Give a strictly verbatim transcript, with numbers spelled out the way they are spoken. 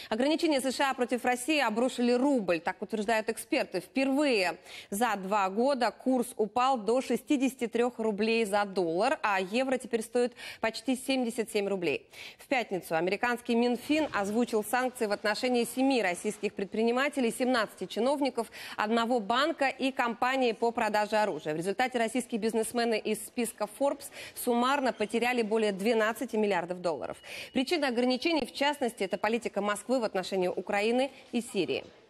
Ограничения США против России обрушили рубль, так утверждают эксперты. Впервые за два года курс упал до шестидесяти трёх рублей за доллар, а евро теперь стоит почти семьдесят семь рублей. В пятницу американский Минфин озвучил санкции в отношении семи российских предпринимателей, семнадцати чиновников, одного банка и компании по продаже оружия. В результате российские бизнесмены из списка Forbes суммарно потеряли более двенадцати миллиардов долларов. Причина ограничений, в частности, это политика Москвы в отношении Украины и Сирии.